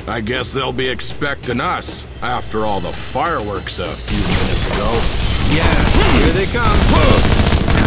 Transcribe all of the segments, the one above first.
I guess they'll be expecting us after all the fireworks a few minutes ago. Yeah, here they come.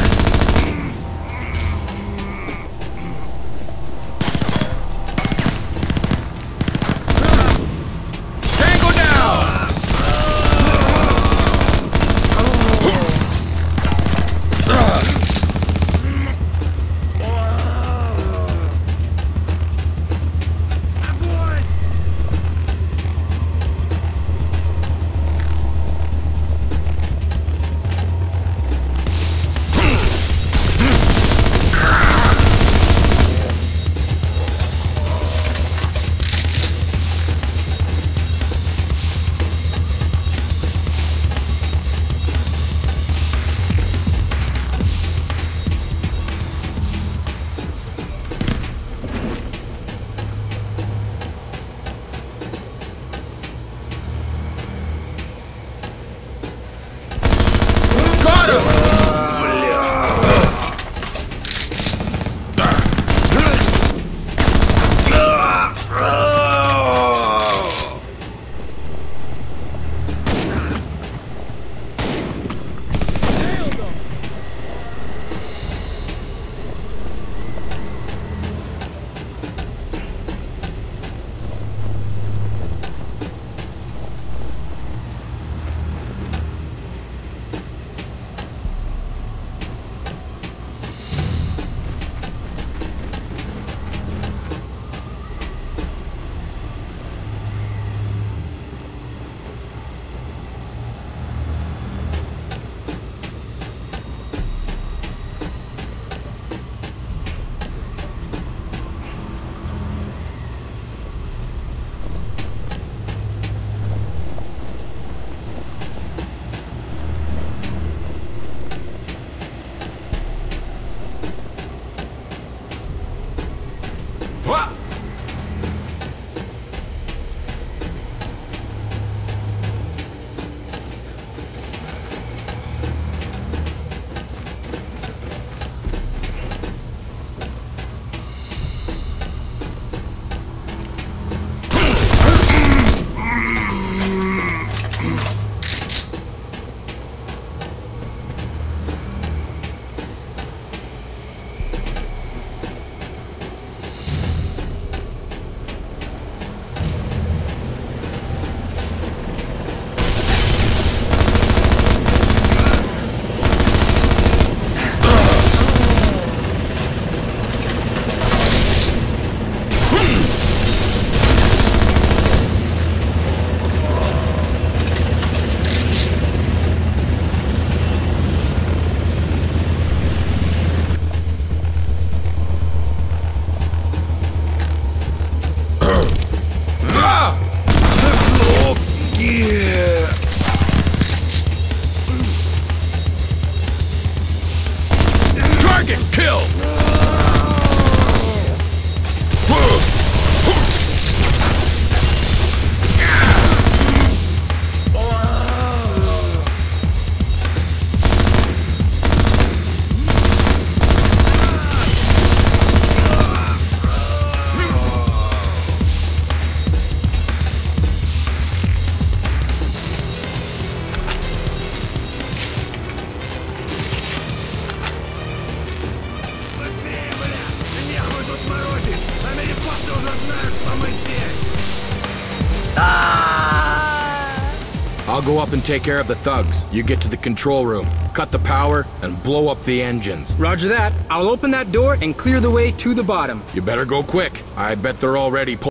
I'll go up and take care of the thugs. You get to the control room, cut the power, and blow up the engines. Roger that. I'll open that door and clear the way to the bottom. You better go quick. I bet they're already